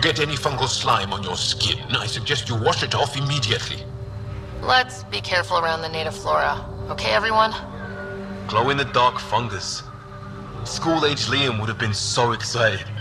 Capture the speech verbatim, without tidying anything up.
get any fungal slime on your skin, I suggest you wash it off immediately. Let's be careful around the native flora. Okay, everyone? Glow-in-the-dark fungus. School-age Liam would have been so excited.